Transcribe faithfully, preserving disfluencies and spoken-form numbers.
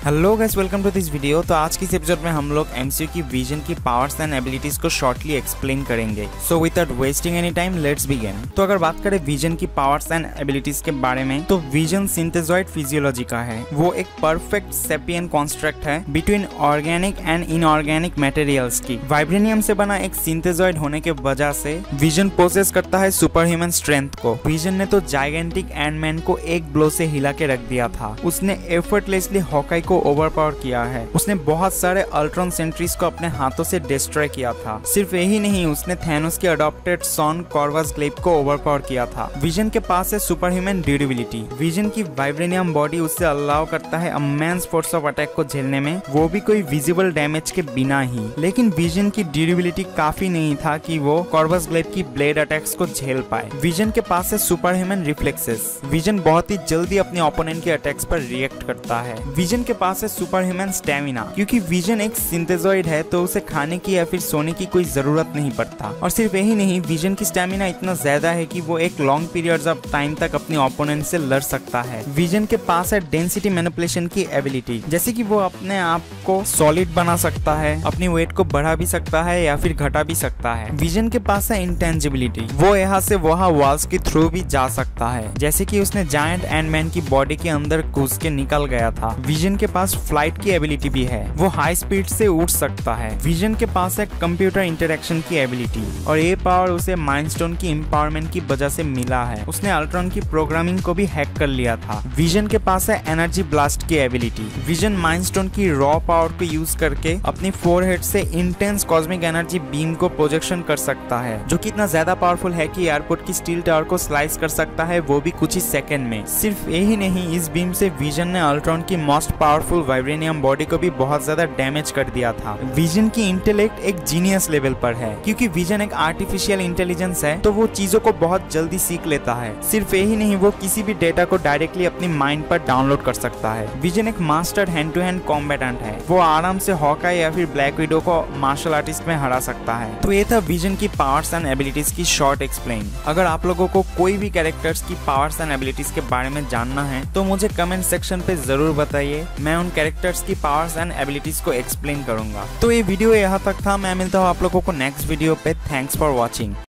Hello guys, welcome to this video. तो आज की इस एपिसोड में हम लोग एमसीयू की विजन की पावर्स एंड एबिलिटीज को शॉर्टली एक्सप्लेन करेंगे। So without wasting any time let's begin. तो अगर बात करें विजन की पावर्स एंड एबिलिटीज के बारे में, तो विजन सिंथेजॉइड फिजियोलॉजी का है। वो एक परफेक्ट सेपियन कॉन्स्ट्रक्ट है between organic and inorganic materials की। वाइब्रेनियम से बना एक सिंथेजॉइड होने के वजह से विजन पोसेस करता है सुपर ह्यूमन स्ट्रेंथ को। विजन ने तो जाइगेंटिक एंटमैन को एक ब्लो से हिला के रख दिया था। उसने एफर्टलेसली हॉकाई को ओवरपावर किया है। उसने बहुत सारे अल्ट्रॉन सेंट्रीज को अपने हाथों से डिस्ट्रॉय किया था। सिर्फ यही नहीं, उसने थैनोस के अडॉप्टेड सॉन कॉर्वस ग्लेब को ओवरपावर किया था। विजन के पास है सुपर ह्यूमन ड्यूरेबिलिटी। विजन की वाइब्रेनियम बॉडी उससे अलाउ करता है इमेंस फोर्स ऑफ अटैक को झेलने में, वो भी कोई विजिबल डैमेज के बिना ही। लेकिन विजन की ड्यूरेबिलिटी काफी नहीं था कि वो कॉर्वस ग्लेब की ब्लेड अटैक्स को झेल पाए। विजन के पास है सुपर ह्यूमन रिफ्लेक्सेस। विजन बहुत ही जल्दी अपने ओपोनेंट के अटैक्स पर रिएक्ट करता है। विजन के पास है सुपर ह्यूमन स्टेमिना। क्योंकि विजन एक सिंथेजॉइड है तो उसे खाने की या फिर सोने की कोई जरूरत नहीं पड़ता। और सिर्फ यही नहीं, विजन की स्टेमिना इतना ज्यादा है कि वो एक लॉन्ग पीरियड्स ऑफ टाइम तक अपने ओपोनेंट से लड़ सकता है। विजन के पास है डेंसिटी मैनिपुलेशन की एबिलिटी, जैसे कि वो अपने आप को सॉलिड बना सकता है, अपनी वेट को बढ़ा भी सकता है या फिर घटा भी सकता है। विजन के पास है इंटेंजिबिलिटी। वो यहाँ से वहाँ वॉल्स के थ्रू भी जा सकता है, जैसे कि उसने जायंट एंटमैन की बॉडी के अंदर घुस के निकल गया था। विजन के पास फ्लाइट की एबिलिटी भी है। वो हाई स्पीड से उड़ सकता है। विजन के पास है कंप्यूटर इंटरेक्शन की एबिलिटी, और ये पावर उसे माइंडस्टोन की एम्पावरमेंट की वजह से मिला है। उसने अल्ट्रॉन की प्रोग्रामिंग को भी हैक कर लिया था। विजन के पास है एनर्जी ब्लास्ट की एबिलिटी। विजन माइंडस्टोन की रॉ पावर को यूज करके अपनी फोरहेड से इंटेंस कॉस्मिक एनर्जी बीम को प्रोजेक्शन कर सकता है, जो कि इतना ज्यादा पावरफुल है कि एयरपोर्ट की स्टील टावर को स्लाइस कर सकता है, वो भी कुछ ही सेकंड में। सिर्फ यही नहीं, इस बीम से विजन ने अल्ट्रॉन की मोस्ट पावरफुल वाइब्रेनियम बॉडी को भी बहुत ज्यादा डैमेज कर दिया था। विजन की इंटेलेक्ट एक जीनियस लेवल पर है। क्योंकि विजन एक आर्टिफिशियल इंटेलिजेंस है तो वो चीजों को बहुत जल्दी सीख लेता है। सिर्फ यही नहीं, वो किसी भी डेटा को डायरेक्टली अपनी माइंड पर डाउनलोड कर सकता है। विजन एक mastered hand to hand combatant है। वो आराम से हॉकाई या फिर ब्लैक विडो को मार्शल आर्टिस्ट में हरा सकता है। तो ये था विजन की पावर्स एंड एबिलिटीज की शॉर्ट एक्सप्लेन। अगर आप लोगों को कोई भी कैरेक्टर्स की पावर्स एंड एबिलिटीज के बारे में जानना है तो मुझे कमेंट सेक्शन पे जरूर बताइए। मैं उन कैरेक्टर्स की पावर्स एंड एबिलिटीज को एक्सप्लेन करूंगा। तो ये वीडियो यहाँ तक था। मैं मिलता हूँ आप लोगों को नेक्स्ट वीडियो पे। Thanks for watching.